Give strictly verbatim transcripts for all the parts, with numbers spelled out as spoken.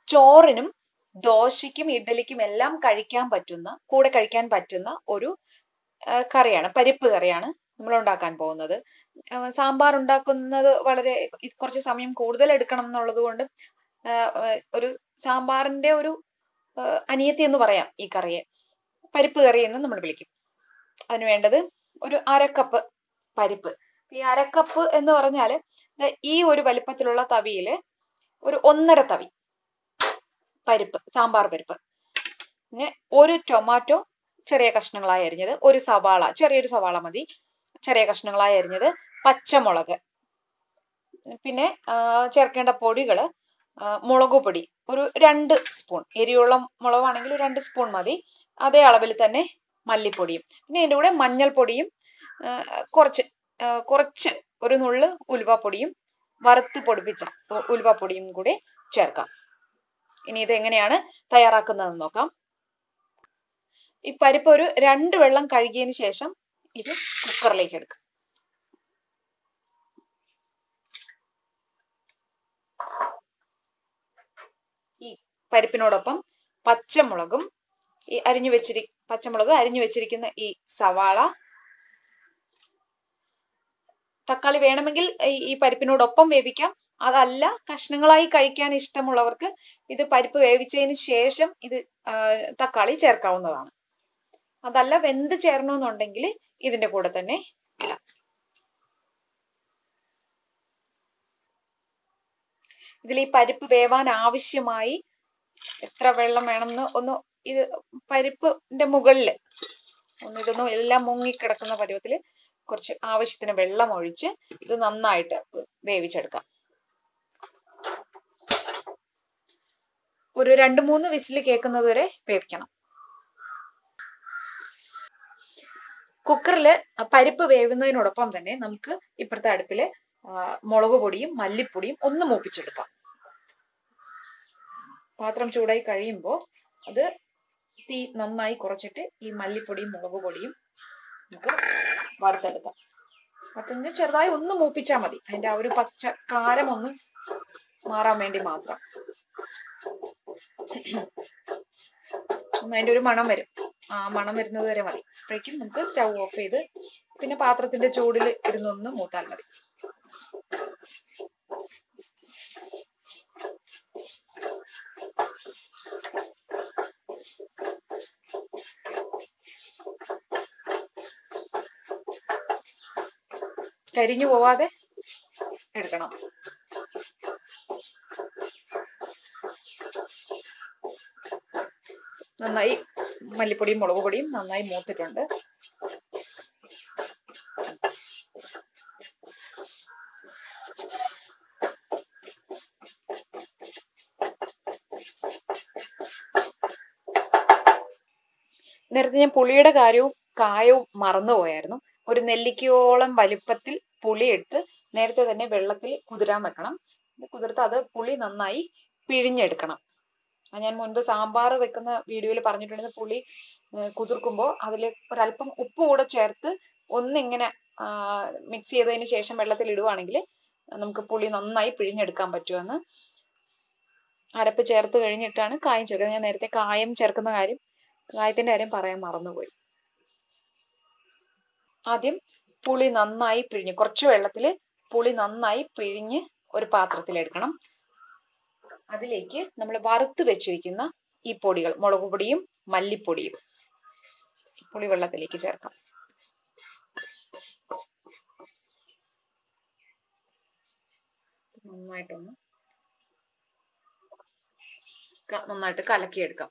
ചോറിനും ദോശയ്ക്കും ഇഡ്ഡലിക്കും എല്ലാം കഴിക്കാൻ പറ്റുന്ന കൂടെ കഴിക്കാൻ പറ്റുന്ന ഒരു കറിയാണ്, പരിപ്പ് കറിയാണ് നമ്മൾ ഉണ്ടാക്കാൻ പോകുന്നത്. സാമ്പാർ ഉണ്ടാക്കുന്നത് വളരെ കുറച്ച് സമയം കൂടുതൽ എടുക്കണം എന്നുള്ളത് കൊണ്ട് ഒരു സാമ്പാറിന്റെ ഒരു അനിയത്തി എന്ന് പറയാം ഈ കറിയെ. പരിപ്പ് കറി എന്ന് നമ്മൾ വിളിക്കും. അതിന് വേണ്ടത് ഒരു അരക്കപ്പ് പരിപ്പ്. ഈ അരക്കപ്പ് എന്ന് പറഞ്ഞാല് ഈ ഒരു വലിപ്പത്തിലുള്ള തവിയില് ഒരു ഒന്നര തവി പരിപ്പ്, സാമ്പാർ പരിപ്പ്. പിന്നെ ഒരു ടൊമാറ്റോ ചെറിയ കഷ്ണങ്ങളായി അരിഞ്ഞത്, ഒരു സവാള, ചെറിയൊരു സവാള മതി, ചെറിയ കഷ്ണങ്ങളായി അരിഞ്ഞത്, പച്ചമുളക്, പിന്നെ ചേർക്കേണ്ട പൊടികള് മുളക് പൊടി ഒരു രണ്ട് സ്പൂൺ, എരിയുള്ള മുളകാണെങ്കിൽ ഒരു രണ്ട് സ്പൂൺ മതി. അതേ അളവിൽ തന്നെ മല്ലിപ്പൊടിയും, പിന്നെ ഇതിൻ്റെ കൂടെ മഞ്ഞൾപ്പൊടിയും കുറച്ച് കുറച്ച് ഒരു നുള്ള് ഉലുവപ്പൊടിയും വറുത്ത് പൊടിപ്പിച്ച ഉലുവപ്പൊടിയും കൂടി ചേർക്കാം. ഇനി ഇത് എങ്ങനെയാണ് തയ്യാറാക്കുന്നതെന്ന് നോക്കാം. ഈ പരിപ്പ് ഒരു രണ്ട് വെള്ളം കഴുകിയതിന് ശേഷം ഇത് കുക്കറിലേക്ക് എടുക്കാം. ഈ പരിപ്പിനോടൊപ്പം പച്ചമുളകും ഈ അരിഞ്ഞു വെച്ചിരി പച്ചമുളക് അരിഞ്ഞു വെച്ചിരിക്കുന്ന ഈ സവാള, തക്കാളി വേണമെങ്കിൽ ഈ പരിപ്പിനോടൊപ്പം വേവിക്കാം. അതല്ല കഷ്ണങ്ങളായി കഴിക്കാൻ ഇഷ്ടമുള്ളവർക്ക് ഇത് പരിപ്പ് വേവിച്ചതിന് ശേഷം ഇത് തക്കാളി ചേർക്കാവുന്നതാണ്. അതല്ല വെന്ത് ചേരണമെന്നുണ്ടെങ്കിൽ ഇതിന്റെ കൂടെ തന്നെ ഇടാം. ഇതിൽ ഈ പരിപ്പ് വേവാൻ ആവശ്യമായി എത്ര വെള്ളം വേണമെന്ന് ഒന്ന് ഇത് പരിപ്പിന്റെ മുകളില് ഒന്ന് ഇതൊന്നും എല്ലാം മുങ്ങിക്കിടക്കുന്ന പരുവത്തില് കുറച്ച് ആവശ്യത്തിന് വെള്ളം ഒഴിച്ച് ഇത് നന്നായിട്ട് വേവിച്ചെടുക്കാം. ഒരു രണ്ട് മൂന്ന് വിസിൽ കേൾക്കുന്നത് വരെ വേവിക്കണം. കുക്കറിൽ പരിപ്പ് വേവുന്നതിനോടൊപ്പം തന്നെ നമുക്ക് ഇപ്പുറത്തെ അടുപ്പില് മുളക് പൊടിയും മല്ലിപ്പൊടിയും ഒന്ന് മൂപ്പിച്ചെടുക്കാം. പാത്രം ചൂടായി കഴിയുമ്പോൾ അത് തീ നന്നായി കുറച്ചിട്ട് ഈ മല്ലിപ്പൊടിയും മുളക് പൊടിയും നമുക്ക് വറുത്തെടുക്കാം. വറുത്തതിന് ചെറുതായി ഒന്ന് മൂപ്പിച്ചാൽ മതി, അതിന്റെ ആ ഒരു പച്ച കാരം ഒന്ന് മാറാൻ വേണ്ടി മാത്രം. അതിന്റെ ഒരു മണം വരും, ആ മണം വരുന്നത് വരെ മതി. അപ്പോഴേക്കും നമുക്ക് സ്റ്റൗ ഓഫ് ചെയ്ത് പിന്നെ പാത്രത്തിന്റെ ചൂടിൽ ഇരുന്നൊന്ന് മൂത്താൽ മതി. കരിഞ്ഞു പോവാതെ എടുക്കണം. നന്നായി മല്ലിപ്പൊടിയും മുളക് പൊടിയും നന്നായി മൂത്തിട്ടുണ്ട്. നേരത്തെ ഞാൻ പുളിയുടെ കാര്യവും കായവും മറന്നുപോയായിരുന്നു. ഒരു നെല്ലിക്കയോളം വലിപ്പത്തിൽ പുളി എടുത്ത് നേരത്തെ തന്നെ വെള്ളത്തിൽ കുതിരാൻ വെക്കണം. കുതിർത്ത് അത് പുളി നന്നായി പിഴിഞ്ഞെടുക്കണം. ഞാൻ മുൻപ് സാമ്പാർ വെക്കുന്ന വീഡിയോയിൽ പറഞ്ഞിട്ടുണ്ട്, പുളി കുതിർക്കുമ്പോൾ അതിൽ ഒരല്പം ഉപ്പ് കൂടെ ചേർത്ത് ഒന്നിങ്ങനെ മിക്സ് ചെയ്തതിന് ശേഷം വെള്ളത്തിൽ ഇടുവാണെങ്കിൽ നമുക്ക് പുളി നന്നായി പിഴിഞ്ഞെടുക്കാൻ പറ്റുമെന്ന്. അരപ്പ് ചേർത്ത് കഴിഞ്ഞിട്ടാണ് കായം ചേർക്കുന്നത്. ഞാൻ നേരത്തെ കായം ചേർക്കുന്ന കാര്യം കായത്തിന്റെ കാര്യം പറയാൻ മറന്നുപോയി. ആദ്യം പുളി നന്നായി പിഴിഞ്ഞ് കുറച്ച് വെള്ളത്തിൽ പുളി നന്നായി പിഴിഞ്ഞ് ഒരു പാത്രത്തിൽ എടുക്കണം. അതിലേക്ക് നമ്മൾ വറുത്ത് വെച്ചിരിക്കുന്ന ഈ പൊടികൾ, മുളക് പൊടിയും മല്ലിപ്പൊടിയും പുളി വെള്ളത്തിലേക്ക് ചേർക്കാം. നന്നായിട്ടൊന്ന് നന്നായിട്ട് കലക്കിയെടുക്കാം.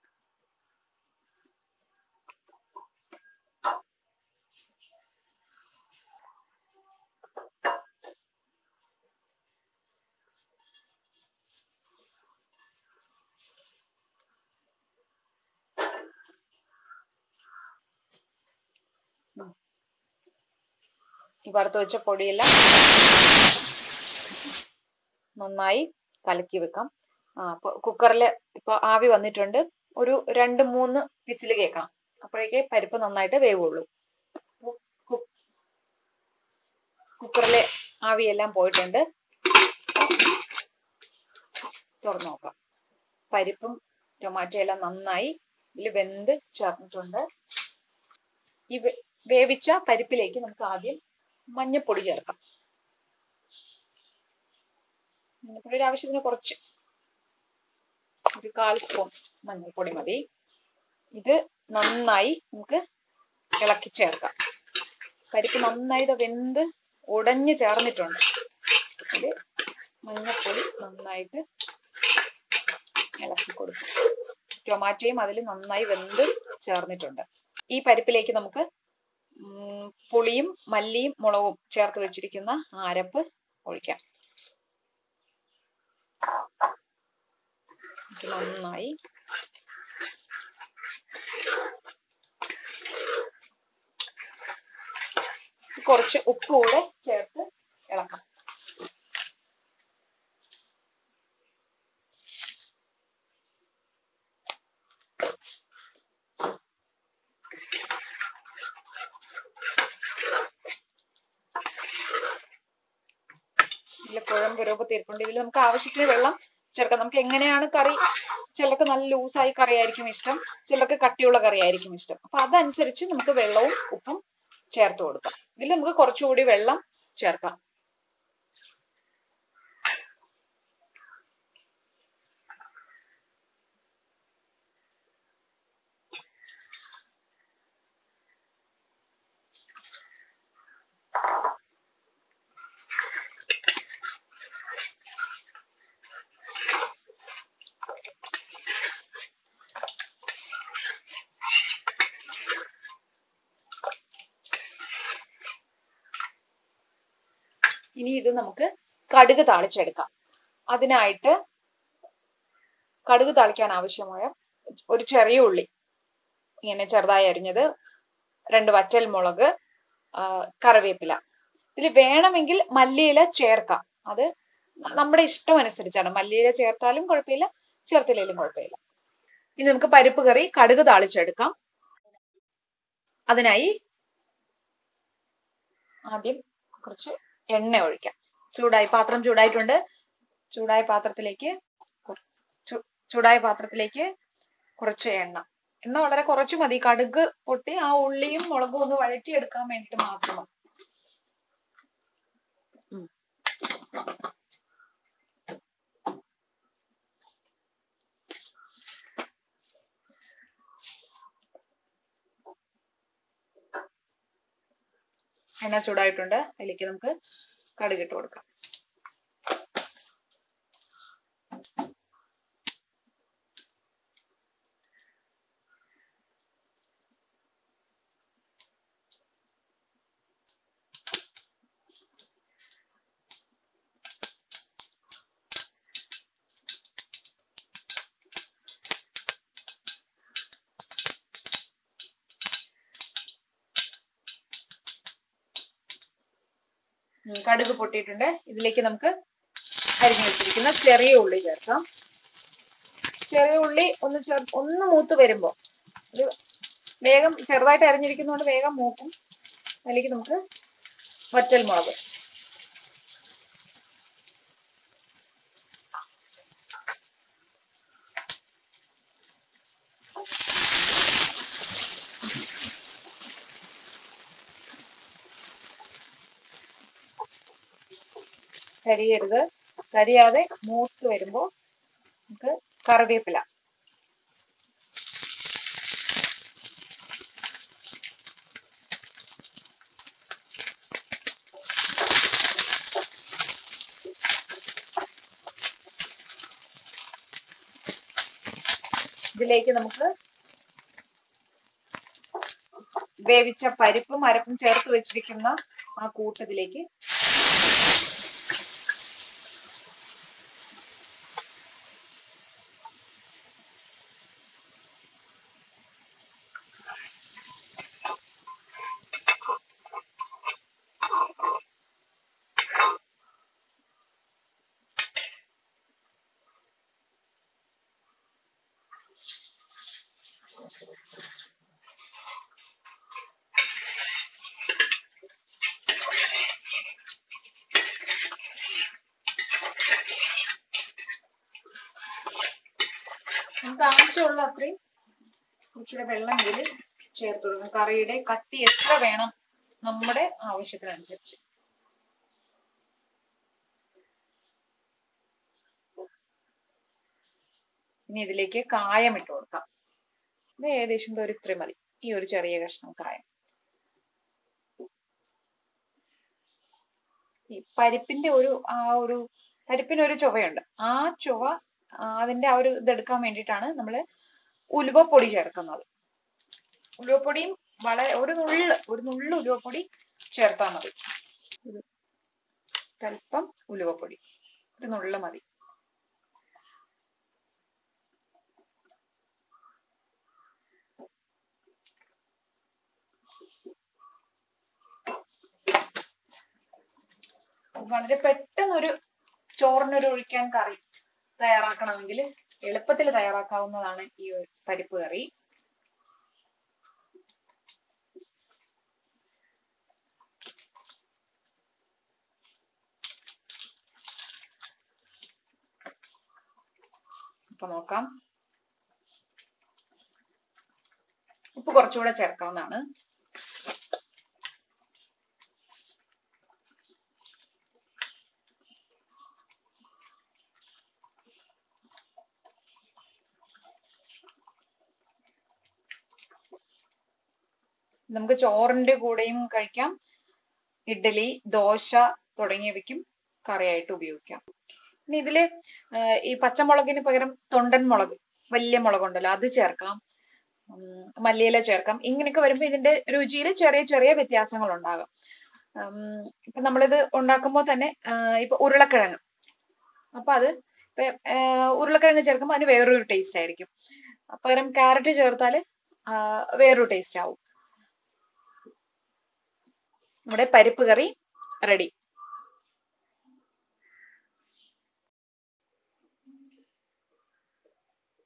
ഈ വറുത്ത് വെച്ച പൊടിയെല്ലാം നന്നായി കലക്കി വെക്കാം. ആ കുക്കറിൽ ഇപ്പൊ ആവി വന്നിട്ടുണ്ട്. ഒരു രണ്ട് മൂന്ന് വിസിൽ കേൾക്കണം, അപ്പോഴേക്കേ പരിപ്പ് നന്നായിട്ട് വേവുള്ളൂ. കുക്കറിലെ ആവിയെല്ലാം പോയിട്ടുണ്ട്. തുറന്നു നോക്കാം. പരിപ്പും ടൊമാറ്റോ എല്ലാം നന്നായി ഇതിൽ വെന്ത് ചേർന്നിട്ടുണ്ട്. ഈ വേവിച്ച പരിപ്പിലേക്ക് നമുക്ക് ആദ്യം മഞ്ഞൾപ്പൊടി ചേർക്കാം. മഞ്ഞൾപ്പൊടിയുടെ ആവശ്യത്തിന് കുറച്ച്, ഒരു കാൽ സ്പൂൺ മഞ്ഞൾപ്പൊടി മതി. ഇത് നന്നായി നമുക്ക് ഇളക്കി ചേർക്കാം. പരിപ്പ് നന്നായി വെന്ത് ഉടഞ്ഞു ചേർന്നിട്ടുണ്ട്. ഇത് മഞ്ഞൾപ്പൊടി നന്നായിട്ട് ഇളക്കി കൊടുക്കും. ടൊമാറ്റോയും അതിൽ നന്നായി വെന്ത് ചേർന്നിട്ടുണ്ട്. ഈ പരിപ്പിലേക്ക് നമുക്ക് പുളിയും മല്ലിയും മുളകും ചേർത്ത് വെച്ചിരിക്കുന്ന അരപ്പ് ഒഴിക്കാം. നന്നായി കുറച്ച് ഉപ്പ് കൂടെ ചേർത്ത് ഇളക്കാം. ഇതിൽ കുഴമ്പ് രൂപത്തിരിപ്പുണ്ട്. ഇതിൽ നമുക്ക് ആവശ്യത്തിന് വെള്ളം ചേർക്കാം. നമുക്ക് എങ്ങനെയാണ് കറി, ചിലർക്ക് നല്ല ലൂസായി കറി ആയിരിക്കും ഇഷ്ടം, ചിലർക്ക് കട്ടിയുള്ള കറി ആയിരിക്കും ഇഷ്ടം. അപ്പൊ അതനുസരിച്ച് നമുക്ക് വെള്ളവും ഉപ്പും ചേർത്ത് കൊടുക്കാം. ഇതിൽ നമുക്ക് കുറച്ചുകൂടി വെള്ളം ചേർക്കാം. ഇനി ഇത് നമുക്ക് കടുക് താളിച്ചെടുക്കാം. അതിനായിട്ട് കടുക് താളിക്കാൻ ആവശ്യമായ ഒരു ചെറിയ ഉള്ളി ഇങ്ങനെ ചെറുതായി അരിഞ്ഞത്, രണ്ട് വറ്റൽ മുളക്, കറിവേപ്പില. ഇതിൽ വേണമെങ്കിൽ മല്ലിയില ചേർക്കാം. അത് നമ്മുടെ ഇഷ്ടം അനുസരിച്ചാണ്. മല്ലിയില ചേർത്താലും കുഴപ്പമില്ല, ചേർത്തില്ലെങ്കിലും കുഴപ്പമില്ല. ഇനി നമുക്ക് പരിപ്പ് കറി കടുക് താളിച്ചെടുക്കാം. അതിനായി ആദ്യം കുറച്ച് എണ്ണ ഒഴിക്കാം. ചൂടായി പാത്രം ചൂടായിട്ടുണ്ട്. ചൂടായ പാത്രത്തിലേക്ക് ചൂടായ പാത്രത്തിലേക്ക് കുറച്ച് എണ്ണ എണ്ണ വളരെ കുറച്ച് മതി. കടുക് പൊട്ടി ആ ഉള്ളിയും മുളകും ഒന്ന് വഴറ്റിയെടുക്കാൻ വേണ്ടിട്ട് മാത്രം. എണ്ണ ചൂടായിട്ടുണ്ട്. അതിലേക്ക് നമുക്ക് കടുക് ഇട്ട് കൊടുക്കാം. കടുക് പൊട്ടിയിട്ടുണ്ട്. ഇതിലേക്ക് നമുക്ക് അരിഞ്ഞു വെച്ചിരിക്കുന്ന ചെറിയ ഉള്ളി ചേർക്കാം. ചെറിയ ഉള്ളി ഒന്ന് ചേർ ഒന്ന് മൂത്ത് വരുമ്പോ, ഒരു വേഗം ചെറുതായിട്ട് അരിഞ്ഞിരിക്കുന്നതുകൊണ്ട് വേഗം മൂക്കും. അതിലേക്ക് നമുക്ക് വറ്റൽ മുളക്, കരിയരുത്, കരിയാതെ മൂത്ത് വരുമ്പോ നമുക്ക് കറിവേപ്പില, ഇതിലേക്ക് നമുക്ക് വേവിച്ച പരിപ്പും അരപ്പും ചേർത്ത് വെച്ചിരിക്കുന്ന ആ കൂട്ടത്തിലേക്ക് നമുക്ക് ആവശ്യമുള്ള അത്രയും കുറച്ചുകൂടെ വെള്ളം ഇതിൽ ചേർത്ത് കൊടുക്കും. കറിയുടെ കട്ടി എത്ര വേണം നമ്മുടെ ആവശ്യത്തിനനുസരിച്ച്. ഇനി ഇതിലേക്ക് കായം ഇട്ട് കൊടുക്കാം. ഇത് ഏകദേശം ഒരു ഇത്രയും മതി, ഈ ഒരു ചെറിയ കഷ്ണം കായം. ഈ പരിപ്പിന്റെ ഒരു ആ ഒരു പരിപ്പിന് ഒരു ചുവയുണ്ട്, ആ ചുവ അതിന്റെ ആ ഒരു ഇതെടുക്കാൻ വേണ്ടിയിട്ടാണ് നമ്മൾ ഉലുവപ്പൊടി ചേർക്കുന്നത്. ഉലുവപ്പൊടിയും വളരെ ഒരു നുള്ള് ഒരു നുള്ള് ഉലുവപ്പൊടി ചേർത്താൽ മതി. ഒരല്പം ഉലുവപ്പൊടി, ഒരു നുള്ള് മതി. വളരെ പെട്ടെന്നൊരു ചോറിനൊരു ഒഴിക്കാൻ കറി തയ്യാറാക്കണമെങ്കിൽ എളുപ്പത്തിൽ തയ്യാറാക്കാവുന്നതാണ് ഈ ഒരു പരിപ്പ് കറി. അപ്പൊ നോക്കാം, ഉപ്പ് കുറച്ചുകൂടെ ചേർക്കാവുന്നതാണ്. നമുക്ക് ചോറിന്റെ കൂടെയും കഴിക്കാം, ഇഡ്ഡലി, ദോശ തുടങ്ങിയവയ്ക്കും കറിയായിട്ട് ഉപയോഗിക്കാം. ഇനി ഇതില് ഈ പച്ചമുളകിന് പകരം തൊണ്ടൻ മുളക്, വലിയ മുളകുണ്ടല്ലോ, അത് ചേർക്കാം, മല്ലിയില ചേർക്കാം. ഇങ്ങനെയൊക്കെ വരുമ്പോ ഇതിന്റെ രുചിയിൽ ചെറിയ ചെറിയ വ്യത്യാസങ്ങൾ ഉണ്ടാകാം. ഇപ്പൊ നമ്മളിത് ഉണ്ടാക്കുമ്പോൾ തന്നെ ഇപ്പൊ ഉരുളക്കിഴങ്ങ്, അപ്പൊ അത് ഉരുളക്കിഴങ്ങ് ചേർക്കുമ്പോൾ അതിന് വേറൊരു ടേസ്റ്റ് ആയിരിക്കും. പകരം ക്യാരറ്റ് ചേർത്താല് വേറൊരു ടേസ്റ്റ് ആവും. നമ്മുടെ പരിപ്പ് കറി റെഡി.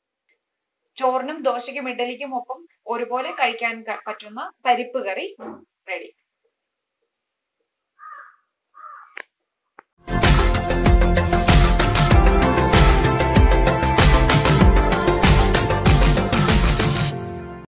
ചോറിനും ദോശയ്ക്കും ഇഡ്ഡലിക്കും ഒപ്പം ഒരുപോലെ കഴിക്കാൻ പറ്റുന്ന പരിപ്പ് കറി